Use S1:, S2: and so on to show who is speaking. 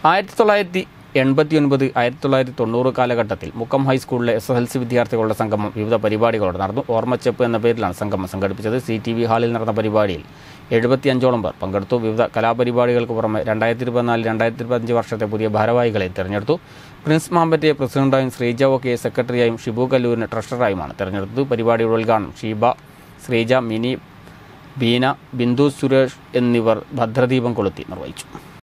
S1: 1989, 1990 കാലഘട്ടത്തിൽ മുക്കം ഹൈസ്കൂളിലെ SSLC വിദ്യാർത്ഥികളുടെ സംഗമം വിവിധ പരിപാടികളോടെ നടന്നു. ഓർമ്മച്ചെപ്പ് എന്ന പേരിലാണ് സംഗമം സംഘടിപ്പിച്ചത്. CTV ഹാളിൽ നടന്ന പരിപാടിയിൽ 75ഓളം പേർ പങ്കെടുത്തു. വിവിധ കലാപരിപാടികൾക്ക് പുറമെ 2024-2025 വർഷത്തെ പുതിയ ഭാരവാഹികളെ തിരഞ്ഞെടുത്തു. പ്രിൻസ് മാമ്പറ്റയെ പ്രസിഡന്റായും ശ്രീജ ഒക്കെയെ സെക്രട്ടറിയായും ഷിബു കല്ലൂരിനെ ട്രഷററായുമാണ് തിരഞ്ഞെടുത്തത്. പരിപാടിയുടെ ഉദ്ഘാടനം ഷീബ, ശ്രീജ, മിനി, ബീന, ബിന്ദു സുരേഷ് എന്നിവർ ഭദ്രദീപം കൊളുത്തി നിർവഹിച്ചു.